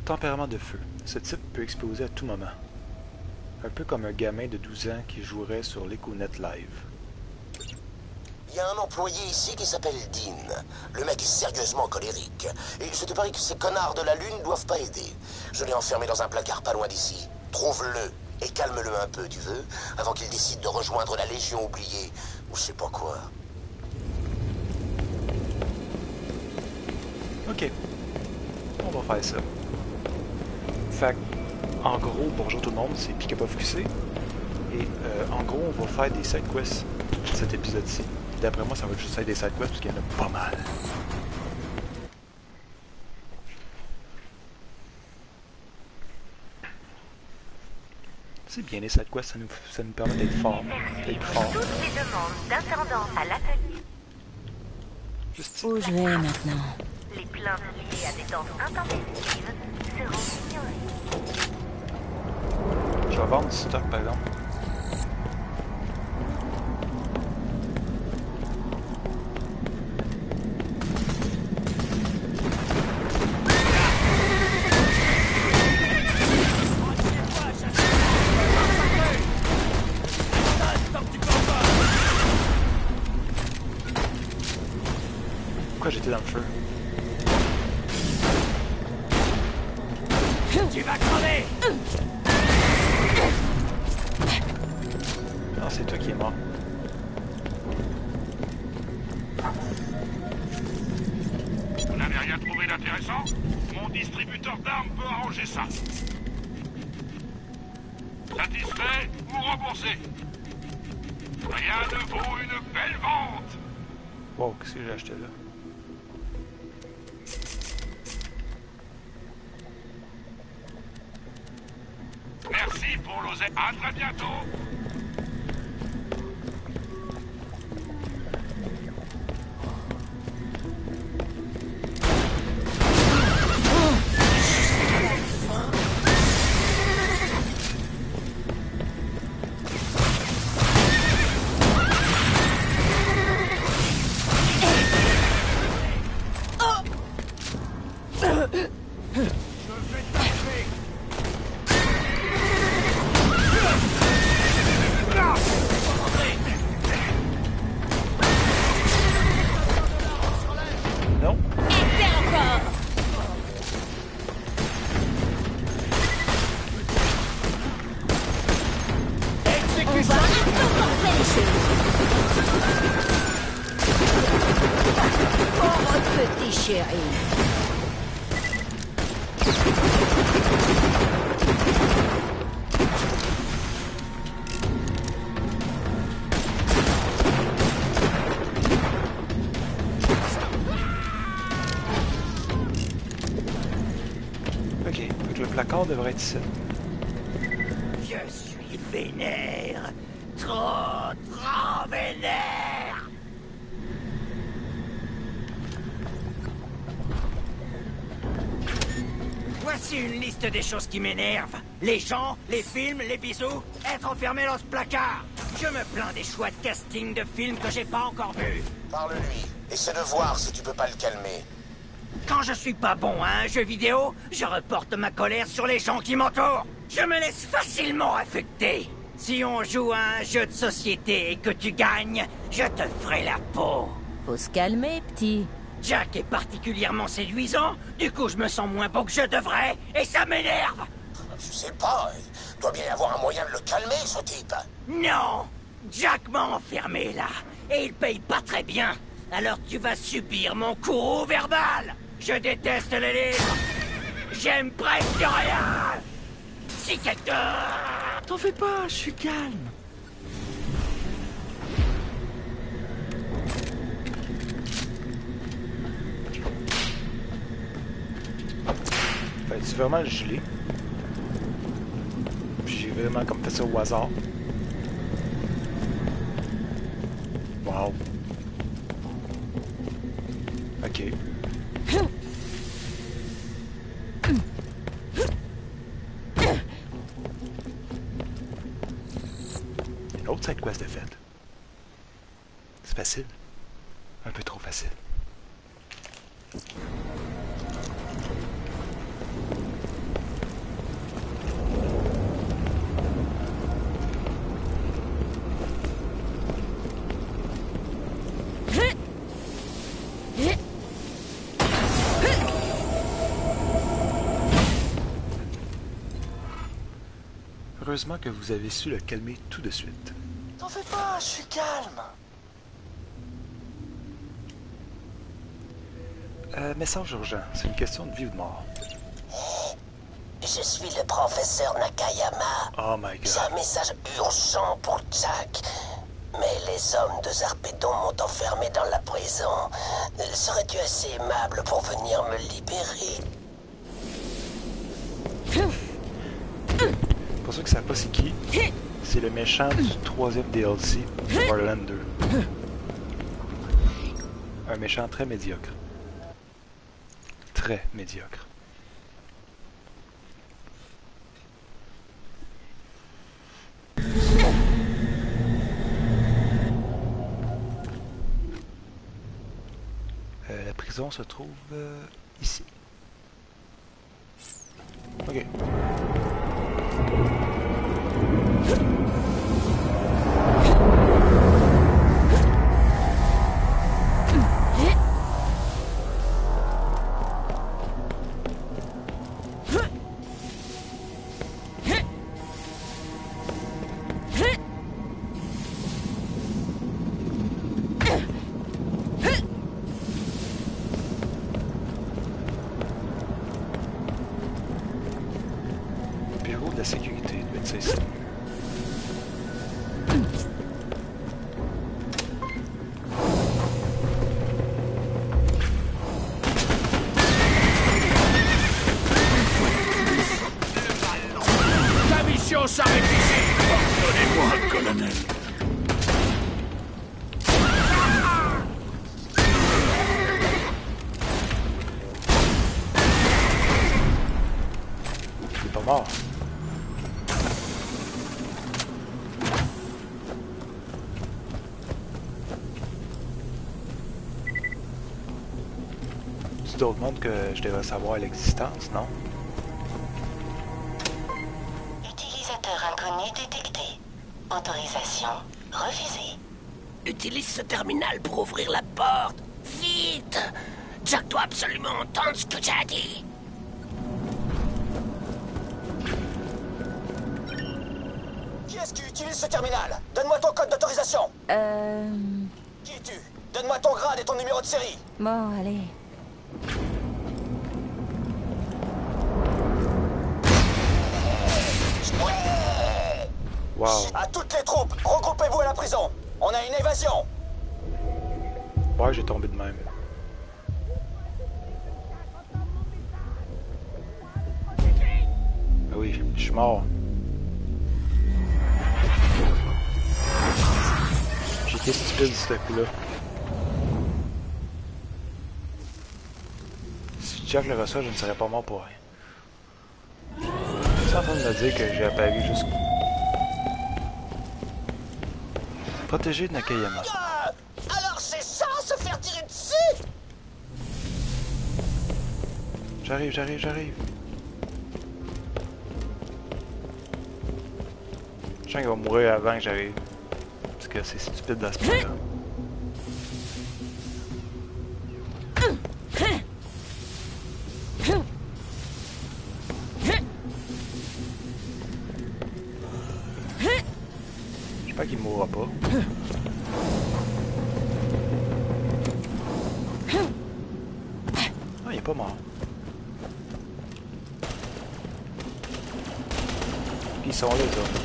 Tempérament de feu. Ce type peut exploser à tout moment. Un peu comme un gamin de 12 ans qui jouerait sur l'EcoNet Live. Il y a un employé ici qui s'appelle Dean. Le mec est sérieusement colérique. Et je te parie que ces connards de la Lune doivent pas aider. Je l'ai enfermé dans un placard pas loin d'ici. Trouve-le et calme-le un peu, tu veux, avant qu'il décide de rejoindre la Légion oubliée, ou je sais pas quoi. Ok. On va faire ça. Fait que, en gros, bonjour tout le monde, c'est Pikapuff QC. Et en gros, on va faire des sidequests cet épisode-ci. D'après moi, ça va juste être des sidequests parce qu'il y en a pas mal. C'est bien les sidequests, ça nous permet d'être fort. D'être fort. Toutes les demandes d'attendance à l'atelier. Où je vais maintenant? Les plaintes liées à des danses intempestives seront ignorées. Je vais vendre du stock par exemple. Pourquoi j'étais dans le feu? Tu vas crever! Non, c'est toi qui es mort. Vous n'avez rien trouvé d'intéressant? Mon distributeur d'armes peut arranger ça. Satisfait ou remboursé? Rien ne vaut une belle vente! Wow, qu'est-ce que j'ai acheté là? Merci pour l'oseille. À très bientôt! Non? On va un peu forcer les choses. Pauvre petit chéri. Ok, donc le placard devrait être ici. Je suis vénère! Trop vénère! Voici une liste des choses qui m'énervent. Les gens, les films, les bisous, être enfermé dans ce placard. Je me plains des choix de casting de films que j'ai pas encore vus. Parle-lui. Essaie de voir si tu peux pas le calmer. Quand je suis pas bon à un jeu vidéo, je reporte ma colère sur les gens qui m'entourent. Je me laisse facilement affecter. Si on joue à un jeu de société et que tu gagnes, je te ferai la peau. Faut se calmer, petit. Jack est particulièrement séduisant, du coup je me sens moins beau que je devrais, et ça m'énerve. Je sais pas. Il doit bien y avoir un moyen de le calmer, ce type. Non, Jack m'a enfermé là, et il paye pas très bien. Alors tu vas subir mon courroux verbal. Je déteste les livres. J'aime presque rien. Si quelqu'un... T'en fais pas, je suis calme. Fais-tu vraiment le gelé? Puis j'ai vraiment comme fait ça au hasard. Wow. Ok. Une autre side quest de faite. C'est facile. Un peu trop facile. Heureusement que vous avez su le calmer tout de suite. T'en fais pas, je suis calme. Message urgent, c'est une question de vie ou de mort. Je suis le professeur Nakayama. Oh my J'ai god. un message urgent pour Jack. Mais les hommes de Zarpedon m'ont enfermé dans la prison. Serais-tu assez aimable pour venir me libérer? Pour ceux qui savent pas c'est qui, c'est le méchant du 3e DLC, Borderlands 2. Un méchant très médiocre. Très médiocre. La prison se trouve ici. Ok. Bureau de la sécurité, doit être ça ici. Ta mission s'arrête ici. Pardonnez-moi, colonel. Il est pas mort. C'est d'autres mondes que je devrais savoir l'existence, non? Utilisateur inconnu détecté. Autorisation refusée. Utilise ce terminal pour ouvrir la porte. Vite! Jack doit absolument entendre ce que j'ai dit. Qui est-ce qui utilise ce terminal? Donne-moi ton code d'autorisation. Qui es-tu? Donne-moi ton grade et ton numéro de série. Bon, allez. Ouais! Wow. À toutes les troupes, regroupez-vous à la prison. On a une évasion. Ouais, j'ai tombé de même. Ah oui, je suis mort. J'ai été stupide ce coup-là. Si Jack le reçoit, je ne serais pas mort pour rien. C'est en train de me dire que j'ai apparu juste... Protégé de Nakayama. Alors c'est ça, se faire tirer dessus? J'arrive. Je sens qu'il va mourir avant que j'arrive. Parce que c'est stupide dans ce point-là. J'espère qu'il mourra pas. Ah, il est pas mort. Puis ils sont là, les autres.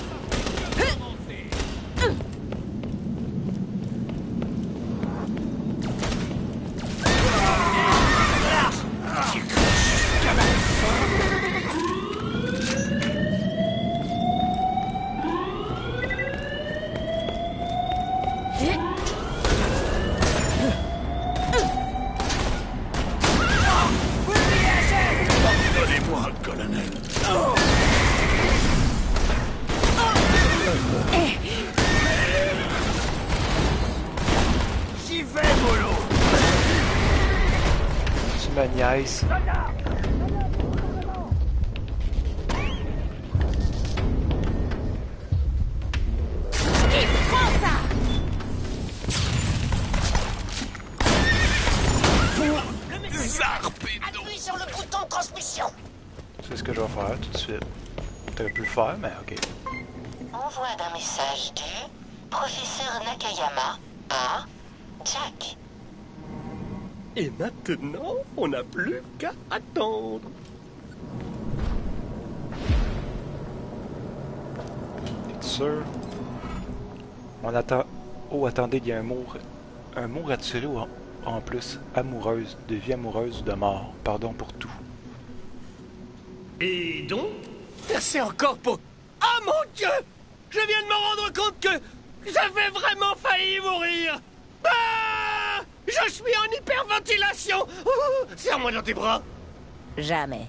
Pardonnez-moi, colonel. J'y vais, mollo. Tu me niaises. Zarpedon. Appuie sur le bouton de transmission. C'est ce que je vais faire tout de suite. T'aurais pu le faire, mais ok. Envoi d'un message du professeur Nakayama à Jack. Et maintenant, on n'a plus qu'à attendre. Es-tu sûr? On attend... Oh, attendez, il y a un mot retiré en plus. Amoureuse, de vie amoureuse ou de mort. Pardon pour tout. Et donc, c'est encore pour... Oh mon Dieu! Je viens de me rendre compte que j'avais vraiment failli mourir. Ah! Je suis en hyperventilation. Serre-moi dans tes bras. Jamais.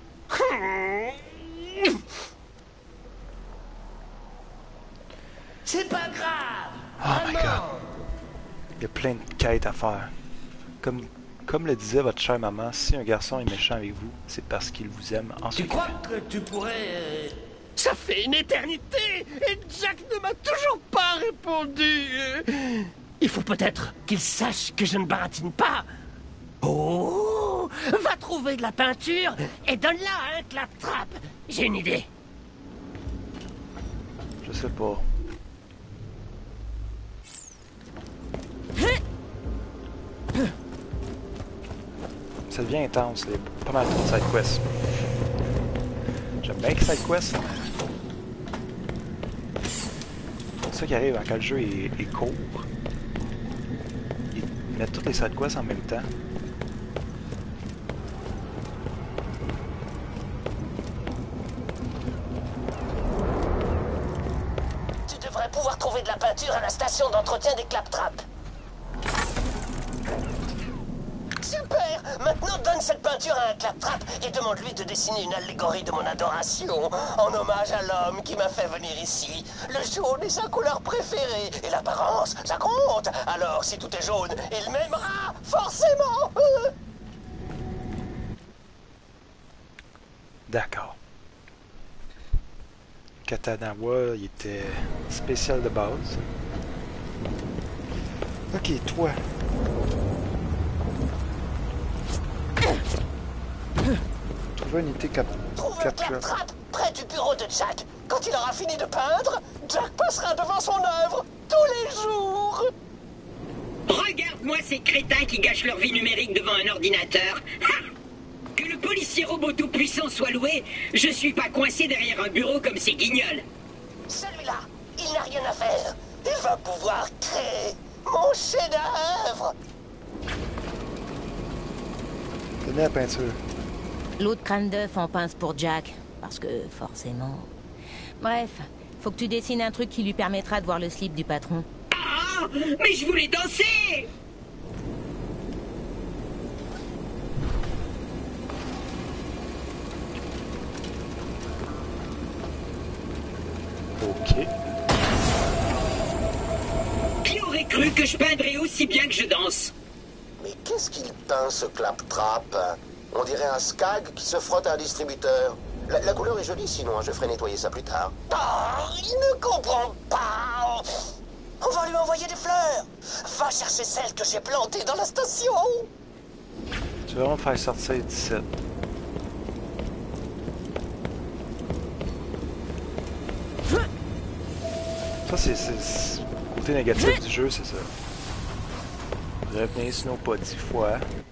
C'est pas grave. Oh my god. Il y a plein de quêtes à faire. Comme le disait votre chère maman, si un garçon est méchant avec vous, c'est parce qu'il vous aime en Tu secret. crois que tu pourrais... Ça fait une éternité et Jack ne m'a toujours pas répondu. Il faut peut-être qu'il sache que je ne baratine pas. Oh! Va trouver de la peinture et donne-la un clap-trap. J'ai une idée. Je sais pas. Ça devient intense, il y a pas mal de side quests. J'aime bien les side quests. C'est ça qui arrive quand le jeu est court. Ils mettent toutes les side quests en même temps. Tu devrais pouvoir trouver de la peinture à la station d'entretien des claptraps. Super! Maintenant, donne cette peinture à un claptrap et demande-lui de dessiner une allégorie de mon adoration en hommage à l'homme qui m'a fait venir ici. Le jaune est sa couleur préférée et l'apparence, ça compte. Alors, si tout est jaune, il m'aimera, forcément! D'accord. Katanawa, il était spécial de base. Ok, toi. Trouver une unité Trouve un claptrap près du bureau de Jack. Quand il aura fini de peindre, Jack passera devant son œuvre tous les jours. Regarde-moi ces crétins qui gâchent leur vie numérique devant un ordinateur. Ha! Que le policier robot tout-puissant soit loué, je suis pas coincé derrière un bureau comme ces guignols. Celui-là, il n'a rien à faire. Il va pouvoir créer mon chef-d'œuvre. Tenez la peinture. L'autre crâne d'œuf en pince pour Jack. Parce que, forcément... Bref, faut que tu dessines un truc qui lui permettra de voir le slip du patron. Ah! Mais je voulais danser! Ok. Qui aurait cru que je peindrais aussi bien que je danse? Mais qu'est-ce qu'il peint, ce claptrap? On dirait un scag qui se frotte à un distributeur. La couleur est jolie, sinon je ferai nettoyer ça plus tard. Oh, il ne comprend pas. On va lui envoyer des fleurs. Va chercher celles que j'ai plantées dans la station. Tu vas vraiment me faire sortir d'ici. Ça, c'est le côté négatif du jeu, c'est ça. Revenez sinon pas 10 fois.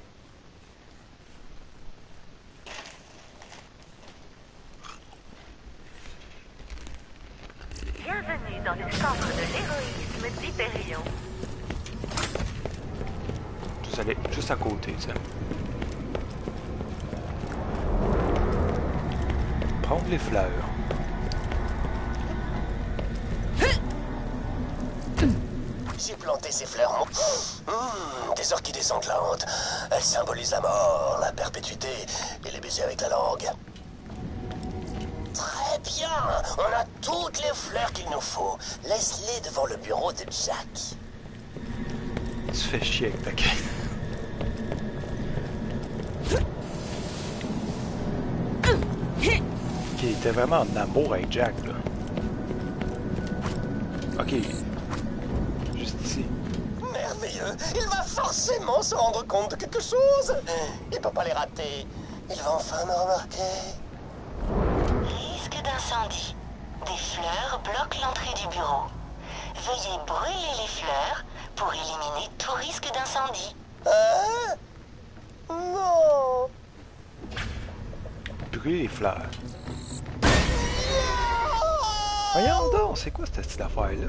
Bienvenue dans le centre de l'héroïsme d'Hyperion. Vous allez juste à côté, ça. Prendre les fleurs. J'ai planté ces fleurs des orchidées sanglantes. Elles symbolisent la mort, la perpétuité et les baisers avec la langue. Très bien. On a toutes les fleurs qu'il nous faut. Laisse-les devant le bureau de Jack. Tu fais chier avec ta quête. Ok, il était vraiment en amour avec Jack, là. Ok. Juste ici. Merveilleux. Il va forcément se rendre compte de quelque chose. Il peut pas les rater. Il va enfin me remarquer. Risque d'incendie. Des fleurs bloquent l'entrée du bureau. Veuillez brûler les fleurs pour éliminer tout risque d'incendie. Non. Brûler les fleurs. Voyons donc, c'est quoi cette petite affaire-là?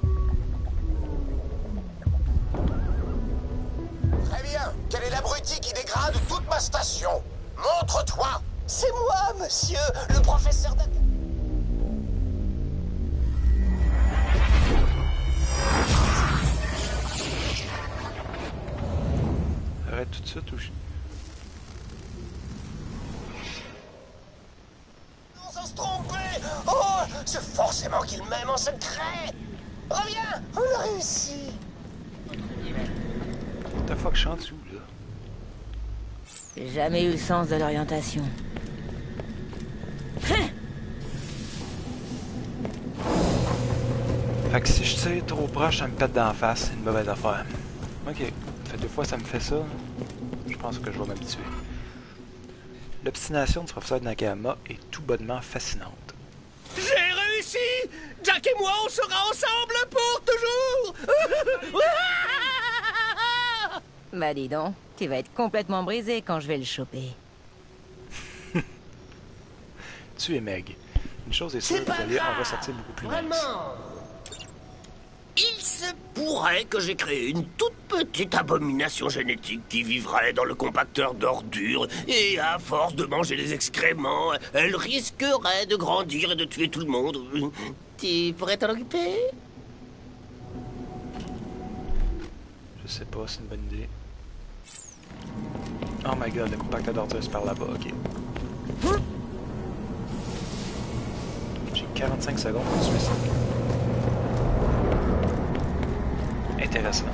Très bien. Quel est l'abruti qui dégrade toute ma station? Montre-toi. C'est moi, monsieur, le professeur d'Ak... Arrête tout ça, touche. On s'en se tromper. Oh, c'est forcément qu'il m'aime en secret. Reviens, on a réussi. What the fuck, chante où, là? J'ai jamais eu le sens de l'orientation. Fait que si je tire trop proche, ça me pète d'en face, c'est une mauvaise affaire. Ok, ça fait 2 fois que ça me fait ça. Je pense que je vais m'habituer. L'obstination du professeur Nakayama est tout bonnement fascinante. J'ai réussi! Jack et moi, on sera ensemble pour toujours! Bah dis donc, tu vas être complètement brisé quand je vais le choper. Tu es Meg. Une chose est sûre, vous allez en ressortir beaucoup plus mince. Il se pourrait que j'ai créé une toute petite abomination génétique qui vivrait dans le compacteur d'ordures et à force de manger les excréments, elle risquerait de grandir et de tuer tout le monde. Tu pourrais t'en occuper? Je sais pas, c'est une bonne idée. Oh my god, le compacteur d'ordures c'est par là-bas, ok. J'ai 45 secondes pour tuer ça. Intéressant.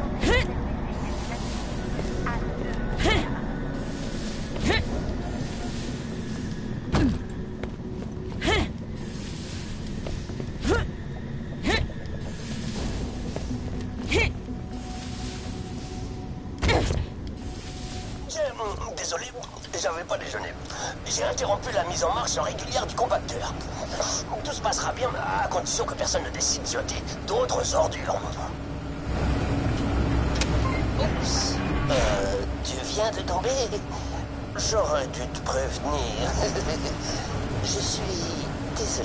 Désolé, j'avais pas déjeuné. J'ai interrompu la mise en marche régulière du compacteur. Tout se passera bien, à condition que personne ne décide d'y jeter d'autres ordures. Oups. Tu viens de tomber? J'aurais dû te prévenir. Je suis désolé.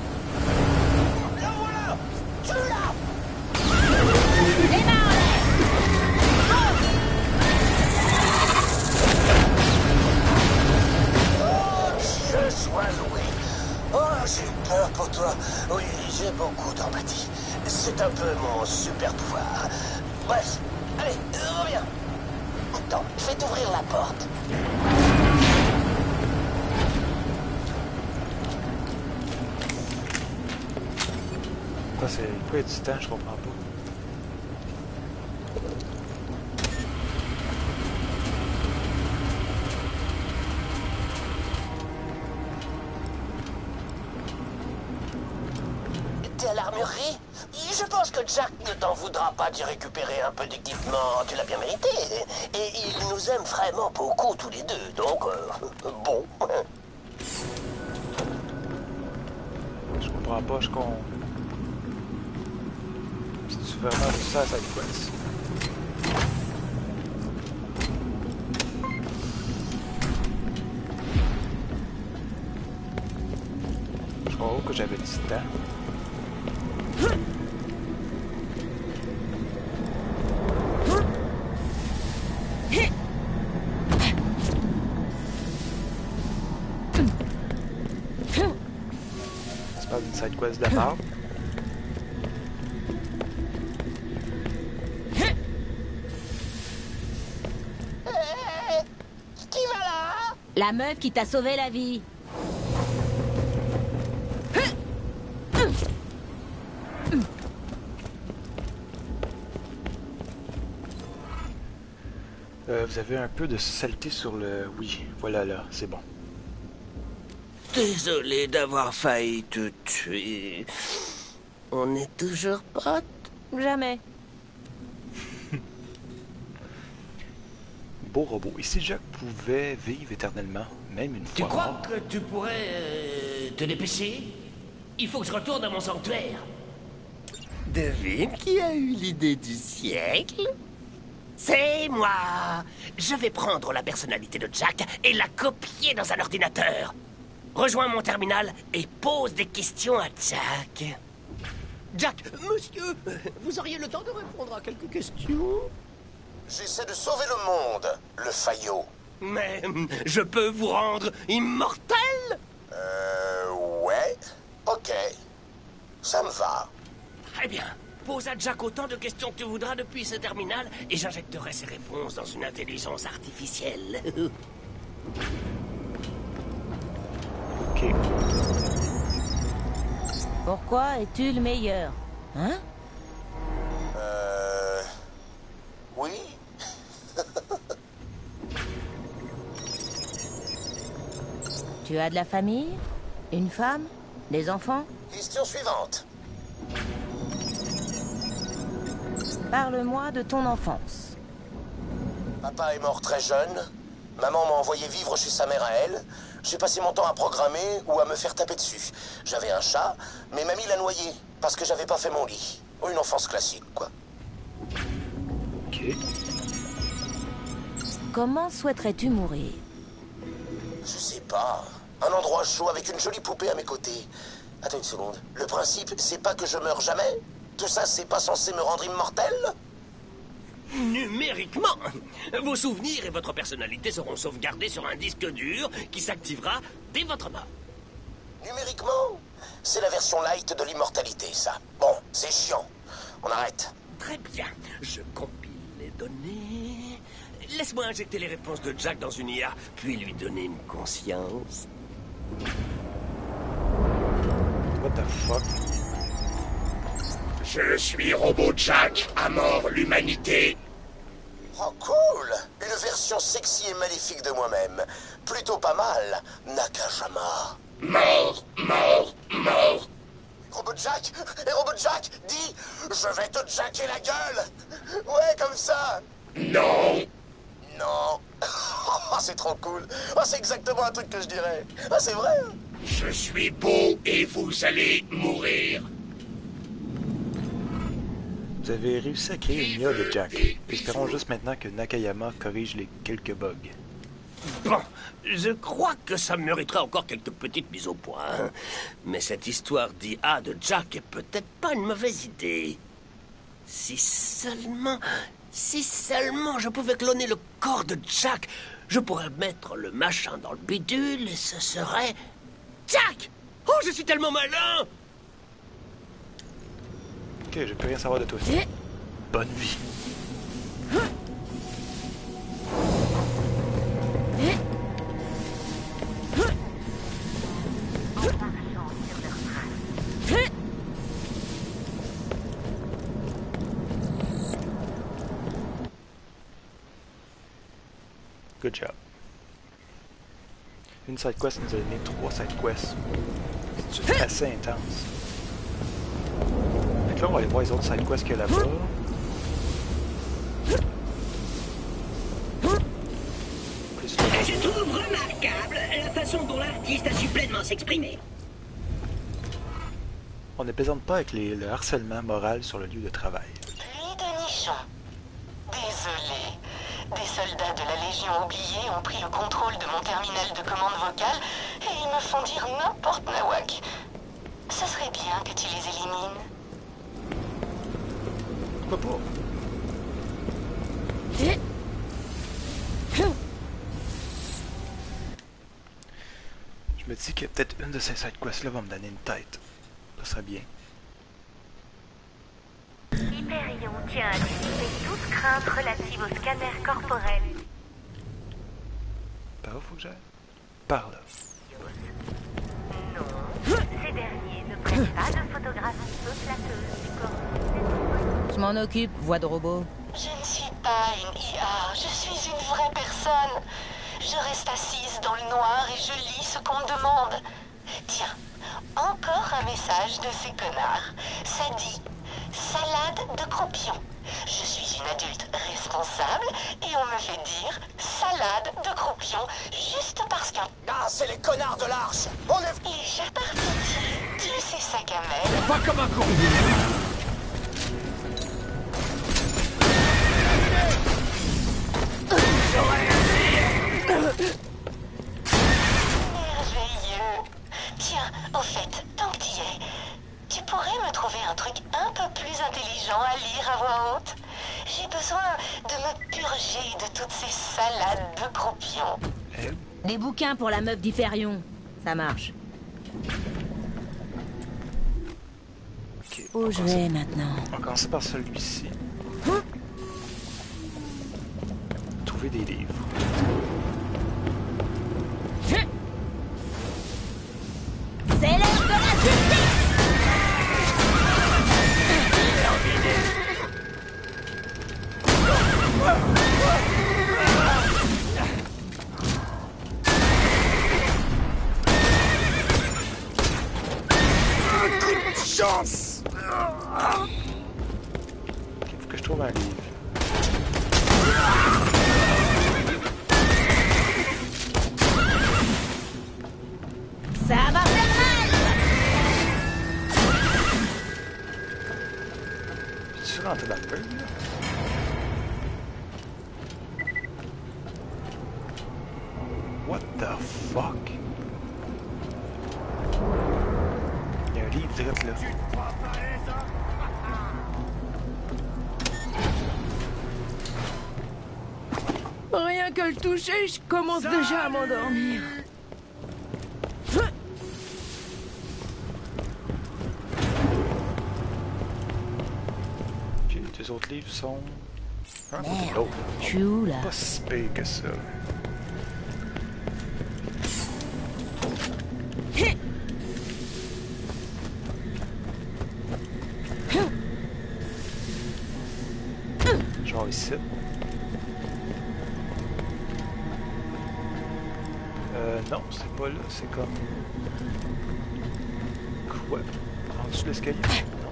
Là voilà! Tue-la! Je sois loué. Oh, j'ai peur pour toi. Oui, j'ai beaucoup d'empathie. C'est un peu mon super pouvoir. Bref, allez, reviens. Attends, je vais t'ouvrir la porte. Pourquoi il y a du temps, je comprends pas. T'es à l'armurerie? Je pense que Jack ne t'en voudra pas d'y récupérer un peu d'équipement. Tu l'as bien mérité. Et il nous aime vraiment beaucoup tous les deux. Donc, bon. Je comprends pas, je comprends. C'est vraiment ça, ça quest. Je crois que j'avais du temps. C'est pas une side quest de mort. Qui va là? La meuf qui t'a sauvé la vie. Vous avez un peu de saleté sur le... Oui, voilà là, c'est bon. Désolé d'avoir failli te tuer. On est toujours potes? Jamais. Beau robot. Et si Jack pouvait vivre éternellement, même une Tu fois crois mort? que tu pourrais te dépêcher? Il faut que je retourne à mon sanctuaire. Devine qui a eu l'idée du siècle? C'est moi. Je vais prendre la personnalité de Jack et la copier dans un ordinateur. Rejoins mon terminal et pose des questions à Jack. Jack, monsieur, vous auriez le temps de répondre à quelques questions? J'essaie de sauver le monde, le faillot. Mais je peux vous rendre immortel? Ouais. Ok. Ça me va. Très bien. Pose à Jack autant de questions que tu voudras depuis ce terminal et j'injecterai ses réponses dans une intelligence artificielle. Ok. Pourquoi es-tu le meilleur? Hein? Oui. Tu as de la famille? Une femme? Des enfants? Question suivante. Parle-moi de ton enfance. Papa est mort très jeune. Maman m'a envoyé vivre chez sa mère à elle. J'ai passé mon temps à programmer ou à me faire taper dessus. J'avais un chat, mais mamie l'a noyé parce que j'avais pas fait mon lit. Une enfance classique, quoi. Ok. Comment souhaiterais-tu mourir? Je sais pas. Un endroit chaud avec une jolie poupée à mes côtés. Attends une seconde. Le principe, c'est pas que je meure jamais? Tout ça, c'est pas censé me rendre immortel? Numériquement, vos souvenirs et votre personnalité seront sauvegardés sur un disque dur qui s'activera dès votre mort. Numériquement? C'est la version light de l'immortalité, ça. Bon, c'est chiant. On arrête. Très bien, je compile les données. Laisse-moi injecter les réponses de Jack dans une IA, puis lui donner une conscience. What the fuck? Je suis Robot Jack, à mort l'humanité. Oh, cool! Une version sexy et maléfique de moi-même. Plutôt pas mal, Nakajama. Mort, mort, mort. Robot Jack! Et Robot Jack, dis, je vais te jacker la gueule! Ouais, comme ça! Non. Non! Oh, c'est trop cool! Oh, c'est exactement un truc que je dirais! Ah, c'est vrai! Je suis beau et vous allez mourir. Vous avez réussi à créer une IA de Jack. Espérons juste maintenant que Nakayama corrige les quelques bugs. Bon, je crois que ça mériterait encore quelques petites mises au point. Hein. Mais cette histoire d'IA de Jack est peut-être pas une mauvaise idée. Si seulement je pouvais cloner le corps de Jack, je pourrais mettre le machin dans le bidule et ce serait... Jack! Oh, je suis tellement malin! Ok, je peux rien savoir de toi. Bonne vie. Good job. Une side quest nous a donné 3 side quests. C'est assez intense. Fait que là, on va aller voir les autres side quests qu'il y a là-bas. Je trouve remarquable la façon dont l'artiste a su pleinement s'exprimer. On ne plaisante pas avec le harcèlement moral sur le lieu de travail. Pluie de nichons. Désolé. Des soldats de la Légion oubliée ont pris le contrôle de mon terminal de commande vocale et ils me font dire n'importe nawak. Ce serait bien que tu les élimines. Pourquoi pas? Je me dis que peut-être une de ces side quests-là va me donner une tête. Ça serait bien. Hyperion tient à dissiper toute crainte relative au scanner corporel. Par où faut que j'aille? Par là. Non, ces derniers ne prennent pas de photographies flatteuses du corps. Je m'en occupe, voix de robot. Je ne suis pas une IA, je suis une vraie personne. Je reste assise dans le noir et je lis ce qu'on me demande. Tiens, encore un message de ces connards. Ça dit « salade de croupion ». Je suis une adulte responsable et on me fait dire « salade de croupion » juste parce que... Ah, c'est les connards de l'Arche! On est... Et j'appartiens. Tu ses sacs à mail. Pas comme un con. Merveilleux. Tiens, au fait, tant que t'y es, tu pourrais me trouver un truc un peu plus intelligent à lire à voix haute? J'ai besoin de me purger de toutes ces salades de croupions. Des bouquins pour la meuf d'Hyperion. Ça marche. Ok, Où je vais maintenant? on va commencer par celui-ci. Trouver des livres. C'est l'heure de la justice! Chance! Il faut que je trouve un livre. Ça va faire mal! Peux-tu rentrer dans le pub, là? What the fuck? Il y a un livre direct là. Rien que le toucher, je commence déjà à m'endormir. Ok, les autres livres sont... un côté de Merde, l'autre. je suis où là? Pas si pire que ça. Genre ici. Non, c'est pas là, c'est comme... Quoi? En dessous de l'escalier? Non.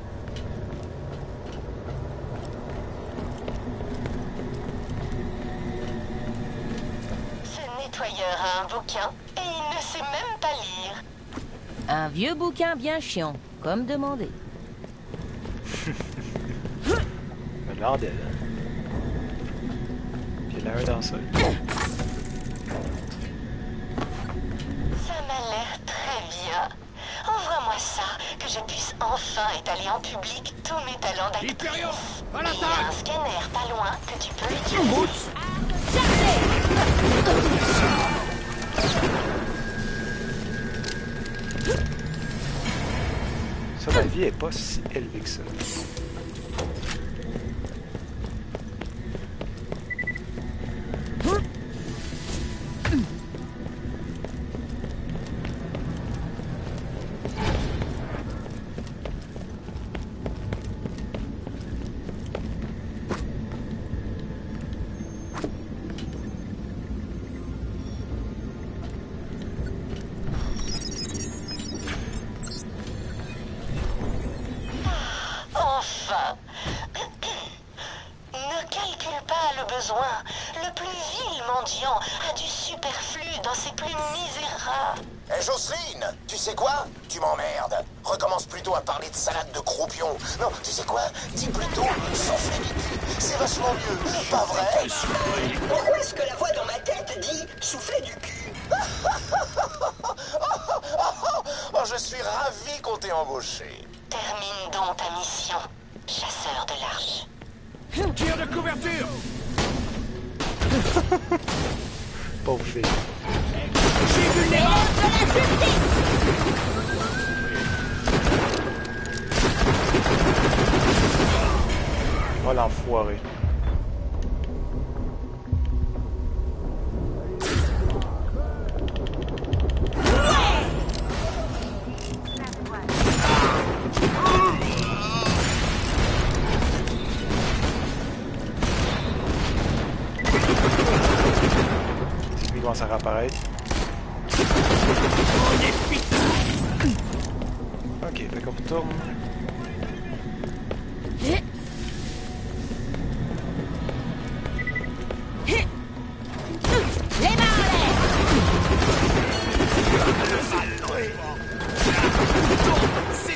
Ce nettoyeur a un bouquin et il ne sait même pas lire. Un vieux bouquin bien chiant, comme demandé. L'air d'elle. Puis il y en a un dans ça. Ça m'a l'air très bien. Envoie-moi ça, que je puisse enfin étaler en public tous mes talents Hyperion, d'actrice. à Et il y a l'attaque! un scanner pas loin que tu peux utiliser. Ça, la vie est pas si élevée que ça. Enfin. Ne calcule pas le besoin. Le plus vil mendiant a du superflu dans ses plus misérables. Hé Jocelyne, tu sais quoi? Tu m'emmerdes. Recommence plutôt à parler de salade de croupion. Non, tu sais quoi? Dis plutôt souffler du cul. C'est vachement mieux, pas vrai? Pourquoi est-ce que la voix dans ma tête dit souffler du cul? Oh, je suis ravi qu'on t'ait embauché. Termine donc ta mission, chasseur de l'arche. Tir de couverture! Pauvre fille. J'ai vu les Oh l'enfoiré. Lui commence à réapparaître. Ok, fait qu'on retourne. Les mains en l'air!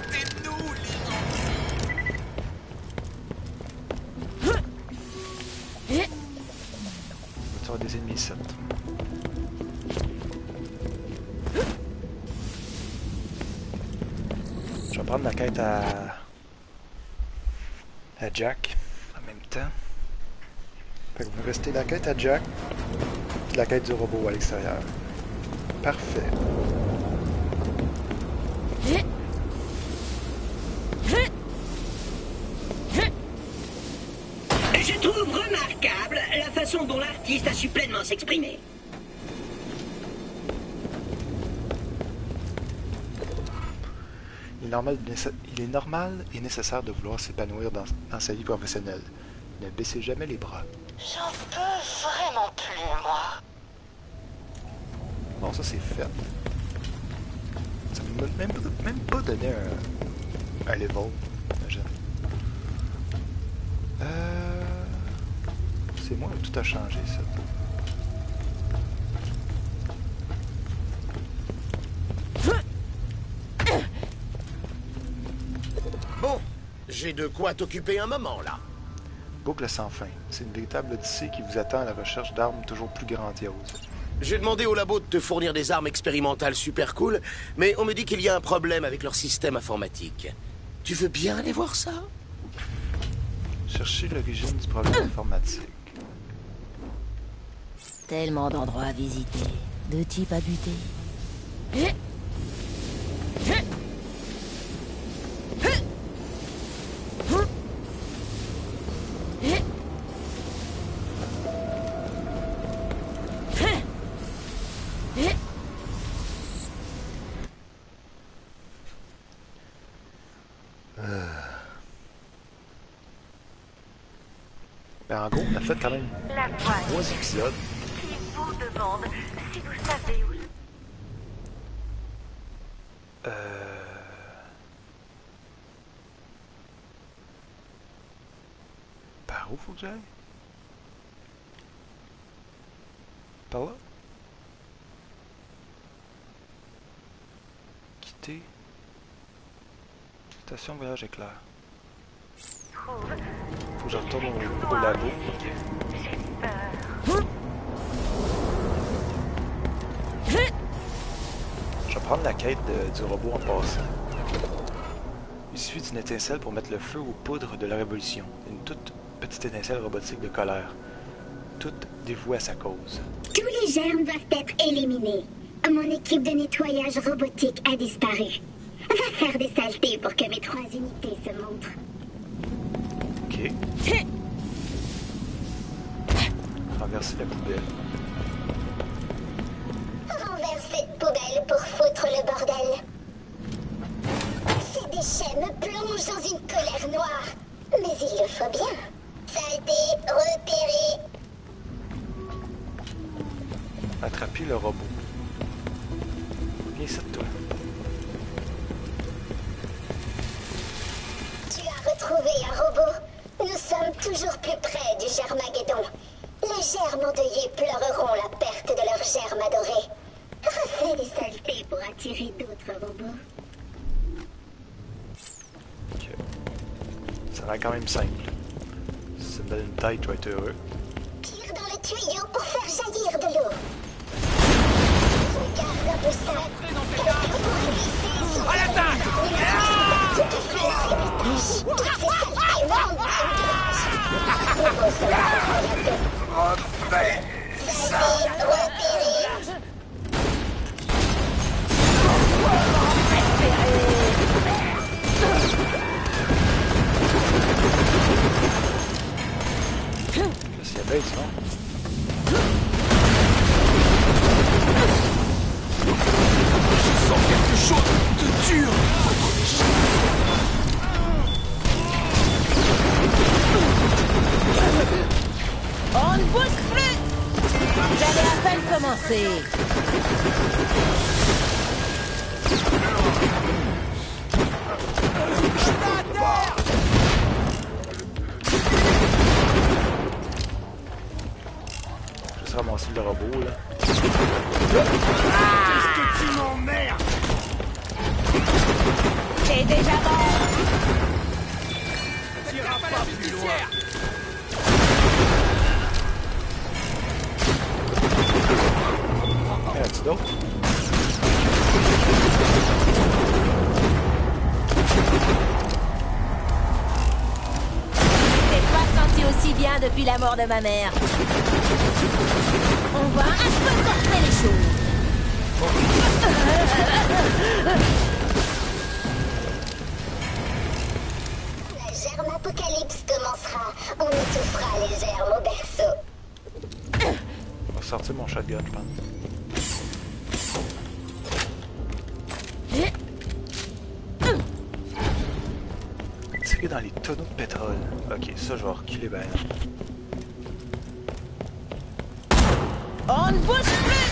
avoir des ennemis ici. Je vais prendre la quête à Jack en même temps. Fait que vous restez la quête à Jack et la quête du robot à l'extérieur. Parfait. Je trouve remarquable la façon dont l'artiste a su pleinement s'exprimer. Il est normal et nécessaire de vouloir s'épanouir dans sa vie professionnelle. Ne baissez jamais les bras. J'en peux vraiment plus, moi. Bon, ça c'est fait. Ça ne m'a même pas donné un level. Imagine. C'est moi, tout a changé ça. Bon, j'ai de quoi t'occuper un moment, là. Boucle sans fin. C'est une véritable odyssée qui vous attend à la recherche d'armes toujours plus grandioses. J'ai demandé au labo de te fournir des armes expérimentales super cool, mais on me dit qu'il y a un problème avec leur système informatique. Tu veux bien aller voir ça? Cherchez l'origine du problème informatique. Tellement d'endroits à visiter, de types à buter. Ben, en gros, on a fait quand même La voix 3 épisodes. qui vous demande si vous savez où... Par où faut que j'aille? Par là? Quitter. Station voyage éclair. trouve... Faut que je retourne au labo. J'ai peur. Je vais prendre la quête du robot en passant. Il suffit d'une étincelle pour mettre le feu aux poudres de la révolution. Une toute petite étincelle robotique de colère. Toute dévouée à sa cause. Tous les germes doivent être éliminés. Mon équipe de nettoyage robotique a disparu. Va faire des saletés pour que mes 3 unités se montrent. Ok. Renverser la poubelle. Renverse cette poubelle pour foutre le bordel. Ces déchets me plongent dans une colère noire. Mais il le faut bien. Saleté repérée. Attraper le robot. Viens ici, toi. Tu as retrouvé un robot. Nous sommes toujours plus près du Germageddon. Les germes endeuillés pleureront la perte de leur germe adoré. Refais des saletés pour attirer d'autres robots. Ok. Ça a l'air quand même simple. Si ça me donne une tête, je vais être heureux. Tire dans le tuyau pour faire jaillir de l'eau. Regarde un peu ça. À l'attaque! S'il y a base, non? Je sens quelque chose de dur! On ne bouge plus! J'avais à peine commencé. Juste ramasser le robot, là. Qu'est-ce que tu m'emmerdes! T'es déjà mort! T'iras pas plus loin! depuis la mort de ma mère. On va un peu corser les choses. La germe-apocalypse commencera. On étouffera les germes au berceau. On va sortir mon shotgun, je pense. Tirer dans les tonneaux de pétrole. Ok, ça je vais reculer ben. On ne bouge plus.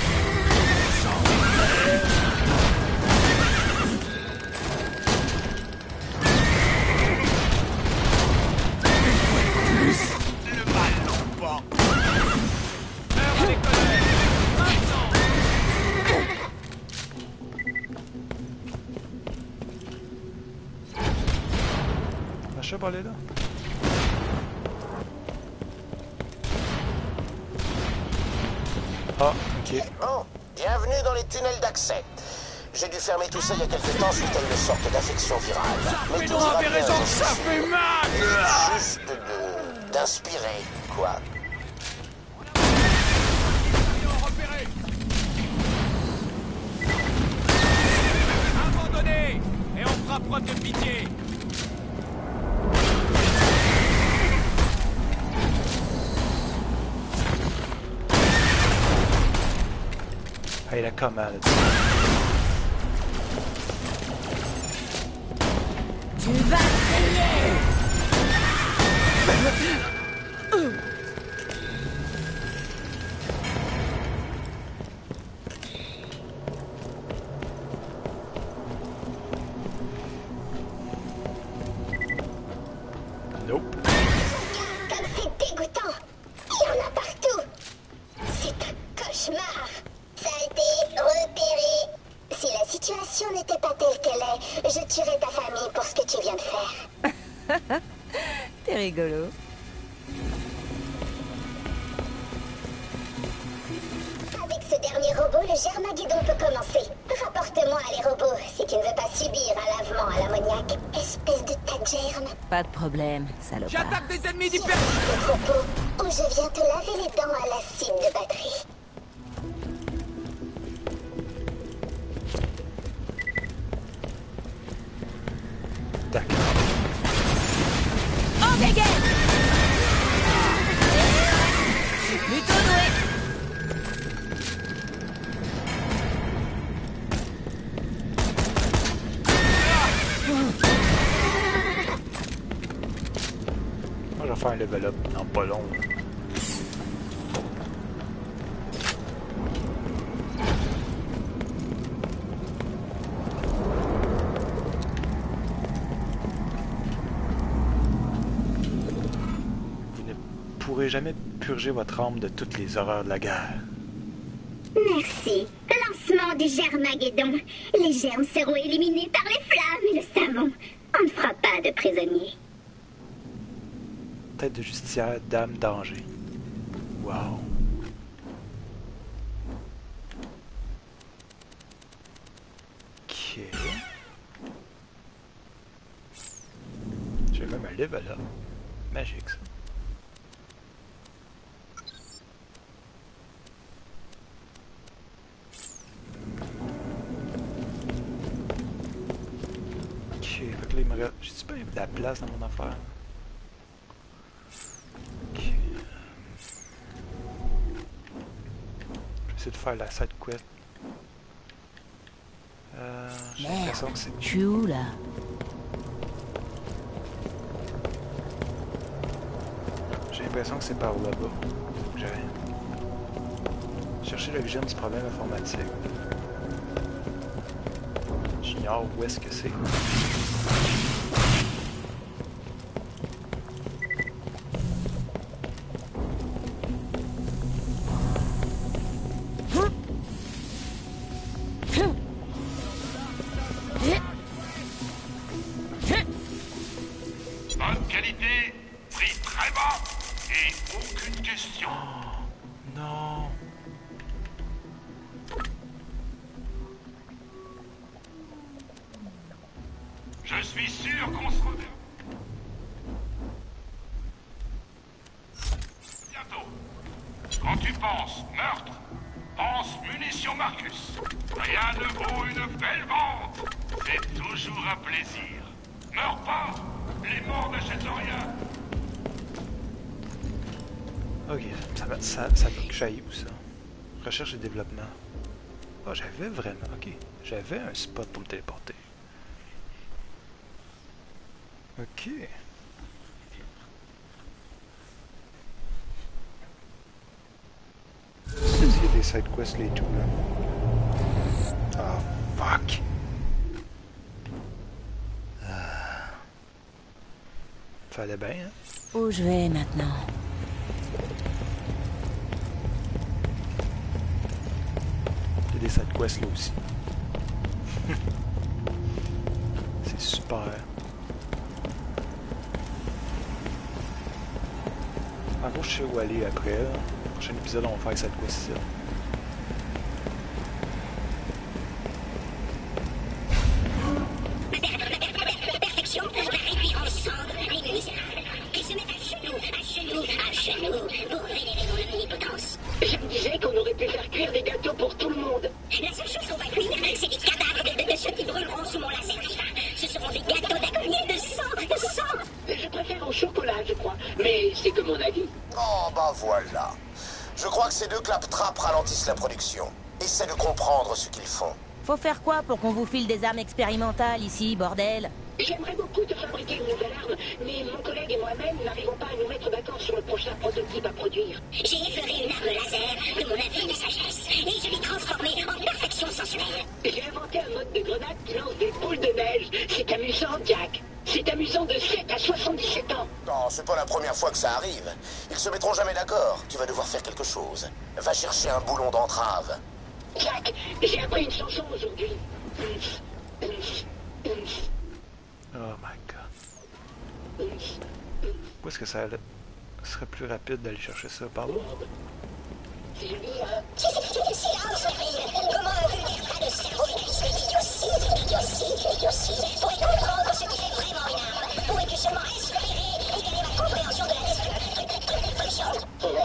Le mal l'emporte. Heure des collègues. Maintenant. Je sais pas aller là. Ah, ok. Bon, bienvenue dans les tunnels d'accès. J'ai dû fermer tout ça il y a quelque temps suite à une sorte d'infection virale. Mais tout ira bien, j'en suis ça sûr. fait mal. Juste d'inspirer, quoi. Abandonné. Et on fera preuve de pitié. Hey, la commande. Tu vas payer. Nope. Comme c'est dégoûtant. Il y en a partout. C'est un cauchemar. Saleté, repéré. Si la situation n'était pas telle qu'elle est, je tuerais ta famille pour ce que tu viens de faire. T'es rigolo. Avec ce dernier robot, le Germageddon peut commencer. Rapporte-moi les robots si tu ne veux pas subir un lavement à l'ammoniaque. Espèce de tas de germes. Pas de problème, salopard. J'attaque des ennemis Tiens, le propos, ou je viens te laver les dents à l'acide de batterie. D'accord. On dégaine. Plutôt doué. Moi je vais faire un level up dans pas long. Vous ne pourrez jamais purger votre âme de toutes les horreurs de la guerre. Merci. Lancement du Germageddon. Les germes seront éliminés par les flammes et le savon. On ne fera pas de prisonniers. Tête de justicière, dame, danger. Wow. Ok. J'ai même un level up. Magique ça. Ok, fait que là il me reste. J'ai-tu pas eu de la place dans mon affaire? Ok. Je vais essayer de faire la side quest. J'ai l'impression que c'est. Je suis où là? J'ai l'impression que c'est par là-bas. J'ai rien. Chercher l'origine du problème informatique. J'ignore où est-ce que c'est. Bonne qualité, prix très bas et aucune question. Non. Je suis Quand tu penses meurtre, pense munitions Marcus. Rien ne vaut une belle vente. C'est toujours un plaisir. Meurs pas, les morts n'achètent rien. Ok, ça j'aille où ça? Recherche et développement. Ah, j'avais vraiment, ok. J'avais un spot pour me téléporter. Ok. Il y a des side quests les tout là. Ah, fuck. Fallait bien, hein? Où je vais maintenant? Il y a des side quests là aussi. C'est super. En gros, je sais où aller après. Là. Le prochain épisode, on va faire cette quest-ci. Perfection, on va réduire ensemble les misérables. Qu'ils se mettent à genoux, pour vénérer mon omnipotence. Je me disais qu'on aurait pu faire cuire des gâteaux pour tout le monde. La seule chose qu'on va cuire, c'est des cadavres de ceux qui brûleront sous mon laser divin. Ce seront des gâteaux d'agonie de sang. Je préfère au chocolat, je crois. Mais c'est que mon avis. Oh, bah voilà. Je crois que ces deux claptraps ralentissent la production. Essaie de comprendre ce qu'ils font. Faut faire quoi pour qu'on vous file des armes expérimentales ici, bordel? J'aimerais beaucoup te fabriquer une nouvelle arme, mais mon collègue et moi-même n'arrivons pas à nous mettre d'accord sur le prochain prototype à produire. J'ai effleuré une arme laser de mon infinie sagesse et je l'ai transformée en perfection sensuelle. J'ai inventé un mode de grenade qui lance des boules de neige. C'est amusant, Jack. C'est amusant de 7 à 77 ans. Non, c'est pas la première fois que ça arrive. Ils se mettront jamais d'accord. Tu vas devoir faire quelque chose. Va chercher un boulon d'entrave. Jack, j'ai appris une chanson aujourd'hui. Oh my god. Où est-ce que ça serait plus rapide d'aller chercher ça par là? Si silence arrive, comment un vulgaire de cerveau idiotie pourrait comprendre ce qui fait vraiment une arme? Pourrais-tu seulement respirer et gagner ma compréhension de la destruction?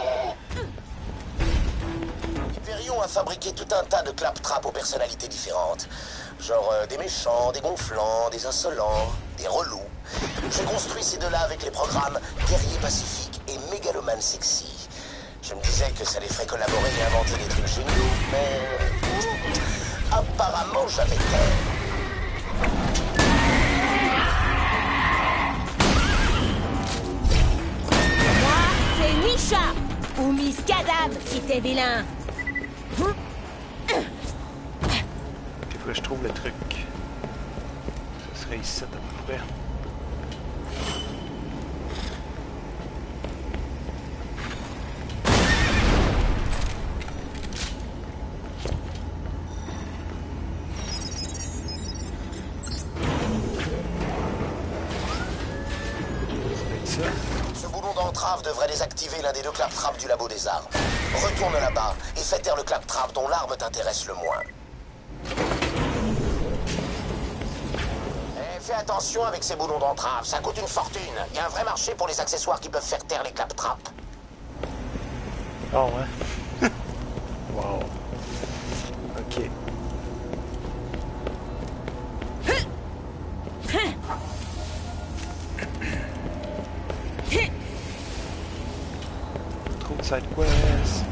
Hyperion a fabriqué tout un tas de claptraps aux personnalités différentes. Genre des méchants, des gonflants, des insolents, des relous. J'ai construit ces deux-là avec les programmes Guerrier Pacifique et Mégalomane Sexy. Je me disais que ça les ferait collaborer et inventer des trucs géniaux, mais... apparemment, j'avais tort. Moi, c'est Misha! Ou Miss Kadam, si t'es vilain! Il faut que je trouve le truc. Ce serait ici à peu près. Ce boulon d'entrave devrait désactiver l'un des deux claptraps du labo des armes. Retourne là-bas et fais taire le claptrap dont l'arme t'intéresse le moins. Fais attention avec ces boulons d'entrave, ça coûte une fortune. Il y a un vrai marché pour les accessoires qui peuvent faire taire les claptraps. Oh ouais. Wow. Ok. Trop de side quests.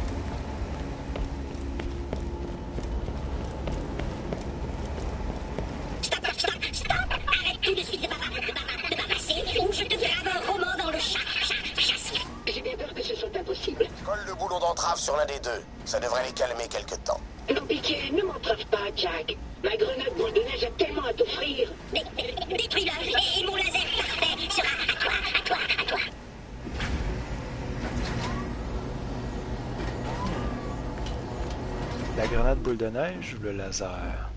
Stop! Arrête tout de suite de passer ou je te grave un roman dans le châssis. J'ai bien peur que ce soit impossible. Colle le boulon d'entrave sur l'un des deux. Ça devrait les calmer quelque temps. Non, pitié, ne m'entrave pas, Jack. Ma grenade boule de neige a tellement à t'offrir. Détruis-le et mon laser parfait sera à toi. La grenade boule de neige ou le laser?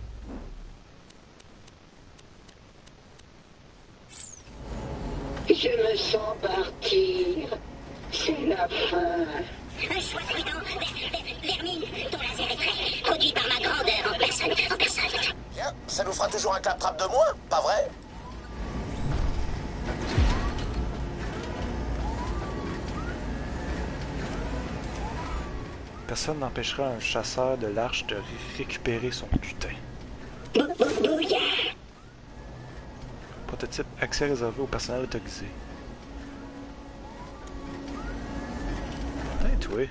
Je me sens partir. C'est la fin. Sois prudent, Vermine. Ton laser est prêt. Produit par ma grandeur en personne. Bien, ça nous fera toujours un claptrap de moins, pas vrai? Personne n'empêchera un chasseur de l'arche de récupérer son butin. Prototype accès réservé au personnel autorisé. Hey, toi.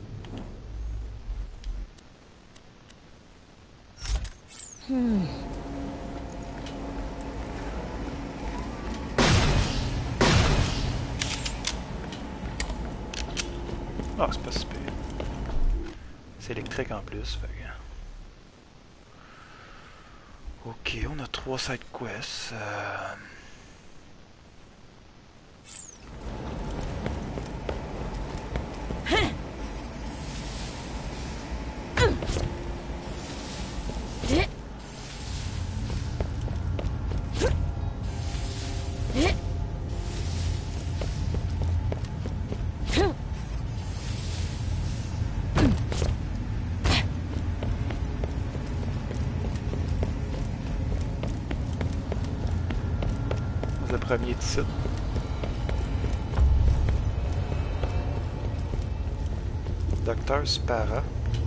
Ah, c'est pas super. C'est électrique en plus, fait que... Ok, on a 3 side quests. Le premier titre. Docteur Spara.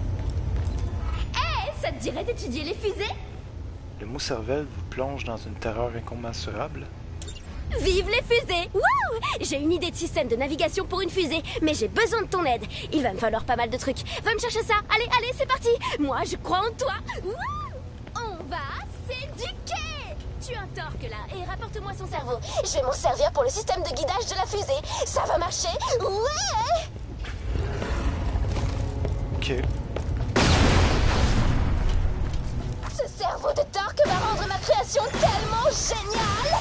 Hey, ça te dirait d'étudier les fusées? Le mot cervelle vous plonge dans une terreur incommensurable. Vive les fusées! Wouh! J'ai une idée de système de navigation pour une fusée, mais j'ai besoin de ton aide. Il va me falloir pas mal de trucs. Va me chercher ça. Allez, allez, c'est parti! Moi, je crois en toi. Wouh! On va s'éduquer! Tu as un torque là, et rapporte-moi son cerveau. Je vais m'en servir pour le système de guidage de la fusée. Ça va marcher? Ouais! Ok. Ce cerveau de torque va rendre ma création tellement géniale!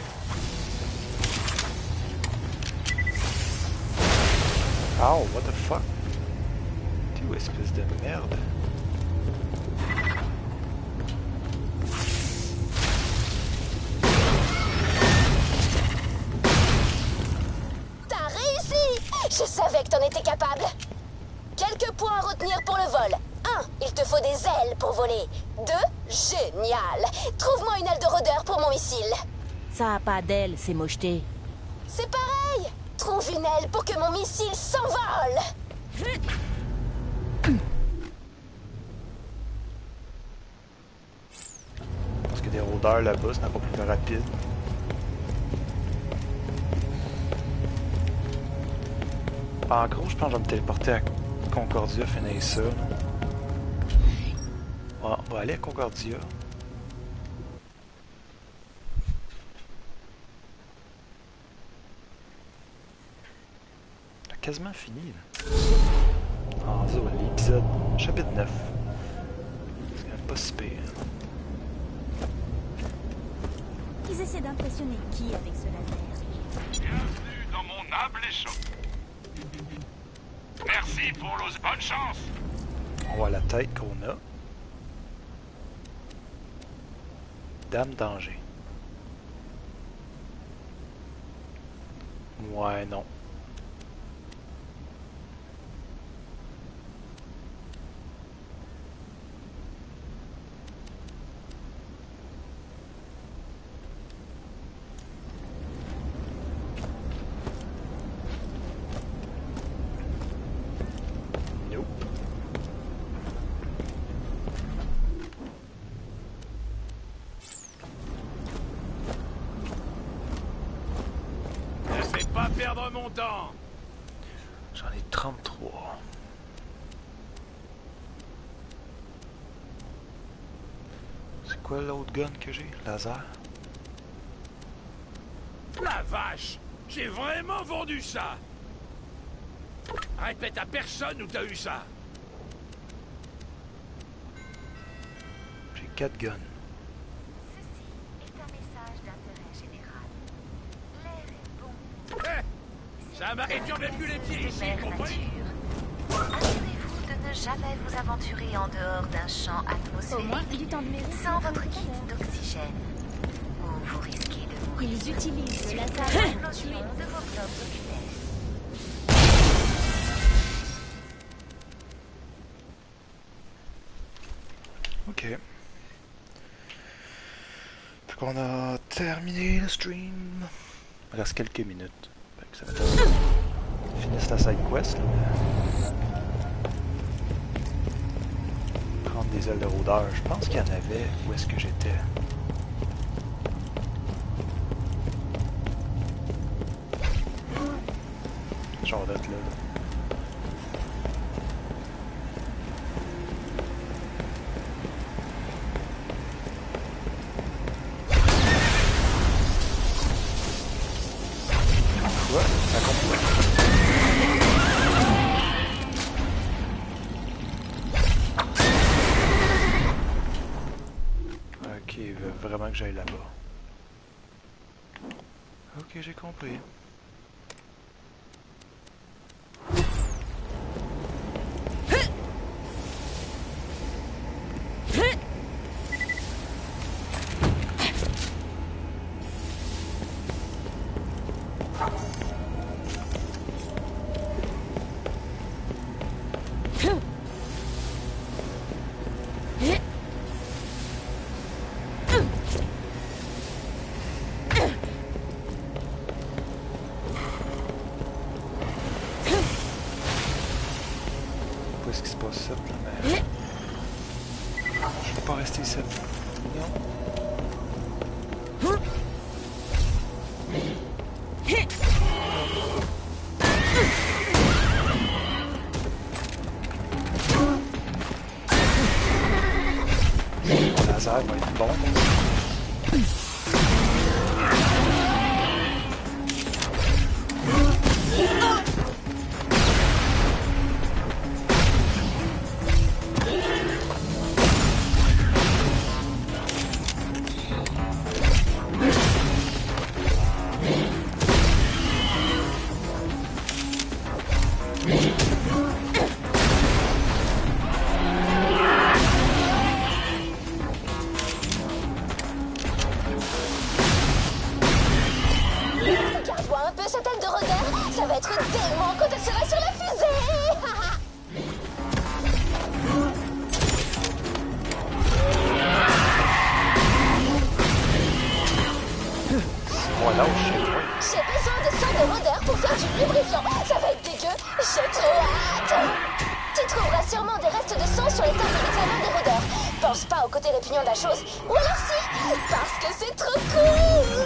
Oh, what the fuck? Tu espèce de merde. T'as réussi! Je savais que t'en étais capable. Quelques points à retenir pour le vol. 1. Il te faut des ailes pour voler. 2. Génial! Trouve-moi une aile de rôdeur pour mon missile. Ça a pas d'aile, c'est mocheté. C'est pareil! Trouve une aile pour que mon missile s'envole! Parce que des rôdeurs là-bas, c'est encore plus rapide. En gros, je pense que je vais me téléporter à Concordia, finir ça. On va aller à Concordia. On a quasiment fini, là. Ah, ça, l'épisode chapitre 9. C'est quand même pas si pire. Ils essaient d'impressionner qui avec ce laser? Bienvenue dans mon humble écho. Merci pour l'os. Bonne chance. On voit la tête qu'on a. Dame danger. Ouais, non. Nope. Ne fais pas perdre mon temps. J'en ai 33. C'est quoi l'autre gun que j'ai? Laser? La vache! J'ai vraiment vendu ça! Répète à personne où t'as eu ça! J'ai 4 guns. Ceci est un message d'intérêt général. L'air est bon. Ça m'a réduit même plus les pieds ici, Mère compris? nature. Assurez-vous de ne jamais vous aventurer en dehors d'un champ atmosphérique sans votre kit d'oxygène. Ou vous risquez de mourir. Ils utilisent le laser Explosion de vos globes oculaires. Ok. Fait qu'on a terminé le stream. Il reste quelques minutes. Fait que ça va être... Finisse la side quest là. des ailes de rôdeur. Je pense qu'il y en avait. Où est-ce que j'étais? Genre d'être là. Ouais, ça compte. Ok, il veut vraiment que j'aille là-bas. Ok, j'ai compris. Qu'est-ce qui se passe ça, mais... Je peux pas rester ici. Non. Le laser va être bon. Regarde-moi un peu cette aile de rôdeur. Ça va être dément quand elle sera sur la fusée. Voilà, j'ai besoin de sang de rôdeur pour faire du lubrifiant. Ça va être dégueu. J'ai trop hâte. Tu trouveras sûrement des restes de sang sur les tables d'examen des rôdeurs. Pense pas au côté répugnant de la chose. Ou alors si, parce que c'est trop cool.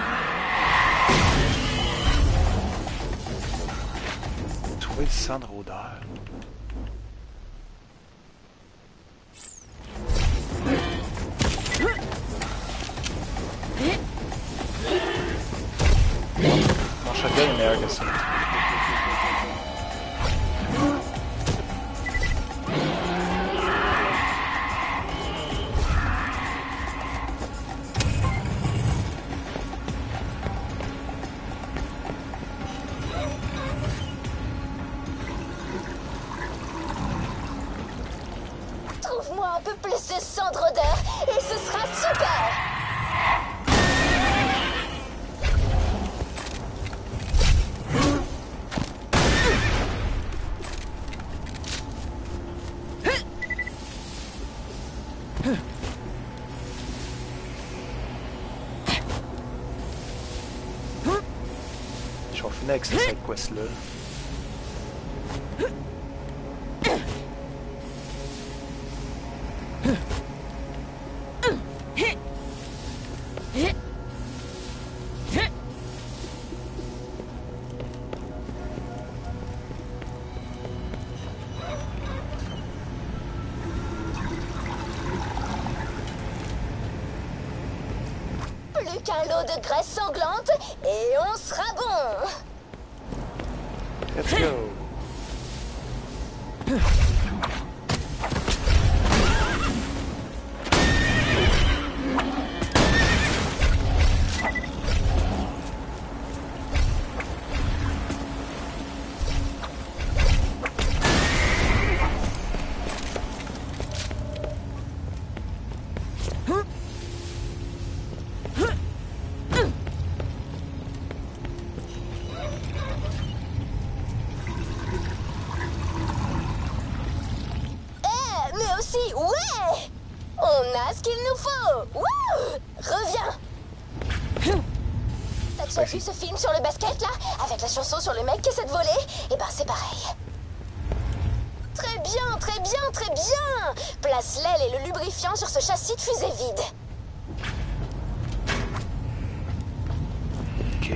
Trouver le sang de rôdeur. Mon shotgun est meilleur que ça. Trouve-moi un peu plus de sang de rôdeur et ce sera super. Je vais finir avec cette quest-là. Plus qu'un lot de graisse sanglante et on sera bon. Let's go. Mais aussi, ouais, on a ce qu'il nous faut. Wouh, reviens. T'as déjà vu ce film sur le basket là, avec la chanson sur le mec qui essaie de voler? Eh ben c'est pareil. Très bien, très bien, très bien. place l'aile et le lubrifiant sur ce châssis de fusée vide. Ok.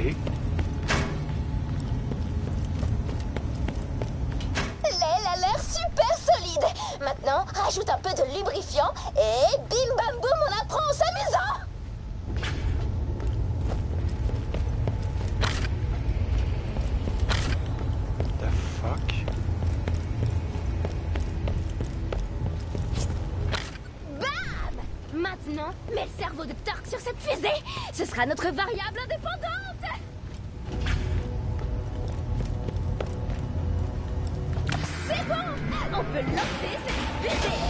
L'aile a l'air super solide. Maintenant, rajoute un peu de lubrifiant et bim bam boum, on apprend en s'amusant. The fuck? Bam! Maintenant, mets le cerveau de Torque sur cette fusée. Ce sera notre variable indépendante. C'est bon! On peut lancer cette fusée!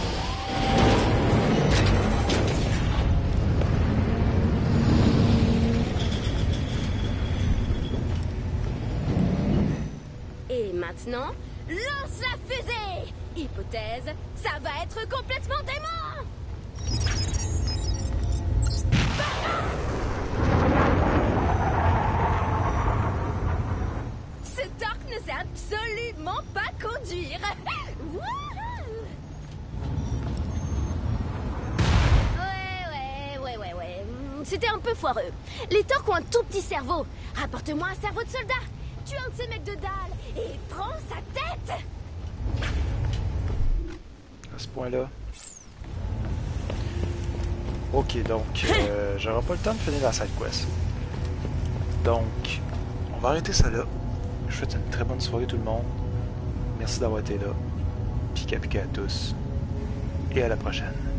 Et maintenant, lance la fusée! Hypothèse, ça va être complètement dément! Ce Torque ne sait absolument pas conduire! Wouhou! Ouais. C'était un peu foireux. Les Torques ont un tout petit cerveau. Rapporte-moi un cerveau de soldat. Tue un de ces mecs de dalle et prends sa tête! À ce point-là. Ok, donc j'aurai pas le temps de finir la side quest. Donc, on va arrêter ça là. Je vous souhaite une très bonne soirée tout le monde. Merci d'avoir été là. Pika pika à tous. Et à la prochaine.